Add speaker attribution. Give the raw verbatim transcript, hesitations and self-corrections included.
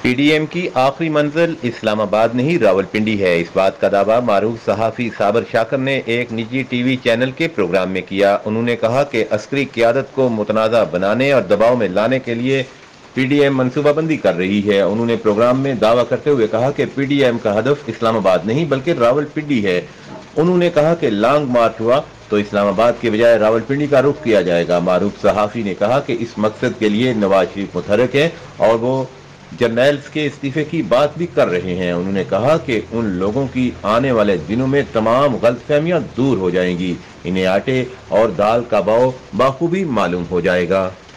Speaker 1: PDM की आखिरी मंजिल इस्लामाबाद नहीं रावलपिंडी है। इस बात का दावा मारूफ सहाफ़ी साबर शाकर ने एक निजी टीवी चैनल के प्रोग्राम में किया। उन्होंने कहा कि अस्करी क़यादत को मुतनाज़ा बनाने और दबाव में लाने के लिए पीडीएम मनसूबाबंदी कर रही है। उन्होंने प्रोग्राम में दावा करते हुए कहा कि पीडीएम का हदफ इस्लामाबाद नहीं बल्कि रावलपिंडी है। उन्होंने कहा कि लॉन्ग मार्च हुआ तो इस्लामाबाद के बजाय रावलपिंडी का रुख किया जाएगा। मारूफ सहाफ़ी ने कहा कि इस मकसद के लिए नवाज शरीफ मुतहरक है और वो जर्नैल्स के इस्तीफे की बात भी कर रहे हैं। उन्होंने कहा कि उन लोगों की आने वाले दिनों में तमाम गलतफहमियां दूर हो जाएंगी। इन्हें आटे और दाल का भाव बाखूबी मालूम हो जाएगा।